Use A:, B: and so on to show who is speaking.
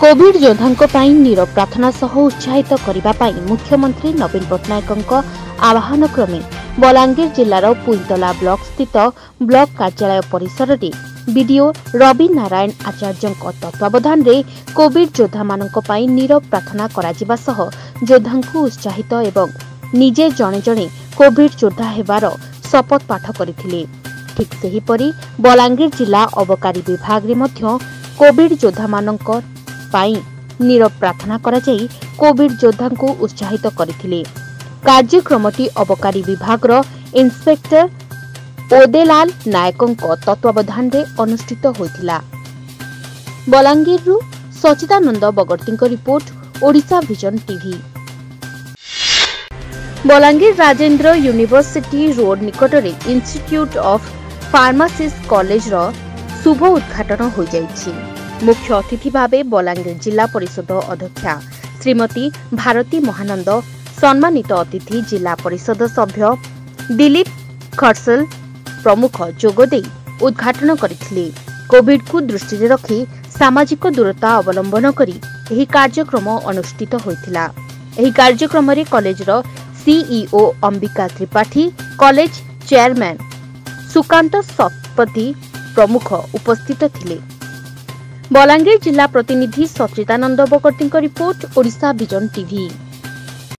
A: Covid योद्धांको पाई नीरव प्रार्थना सह उत्साहित करने पाई मुख्यमंत्री नवीन पट्टनायक आह्वान क्रमे बलांगीर जिलार पुईतला ब्लॉक स्थित ब्लॉक कार्यालय परिसर में बीडीओ रवि नारायण आचार्य तत्वावधान में कोविड योद्धा मानक पाई नीरव प्रार्थना करा सह योद्धांकु उत्साहित एवं निजे जणे जणे कोविड योद्धा हेबार शपथ पाठ करथिले। ठीक सेहीपरि बलांगीर जिला अबकारी विभाग रे मध्य कोविड योद्धा मानक पाई नीरव प्रार्थना करा जाई कोविड योद्धा को उत्साहित करथिले। कार्यक्रमटी अबकारी विभाग रो इंस्पेक्टर ओदेलाल नायकंक तत्वावधान रे अनुष्ठित होइतिला। बलांगीर रु Sachidanand Bagarti report Odisha vision TV. Balangir Rajendra university road निकटरे इंस्टीट्यूट ऑफ फार्मासिस्ट कॉलेज रो शुभ उद्घाटन हो जाइछि। मुख्य अतिथि भावे बलांगीर जिला परिषद अध्यक्षा श्रीमती भारती महानंद, सम्मानित अतिथि जिला परिषद सभ्य दिलीप खरसल प्रमुख जोगदे उद्घाटन करथिले। कोविड को दृष्टि रखी सामाजिक दूरता अवलंबन करी एही कार्यक्रम अनुष्ठित होइतिला। एही कार्यक्रम रे कॉलेज रो CEO Ambika Tripathi, college chairman Sukant Satapathy प्रमुख उपस्थित थिले। बलांगीर जिला प्रतिनिधि Sachidanand Bagarti report Odisha vision TV.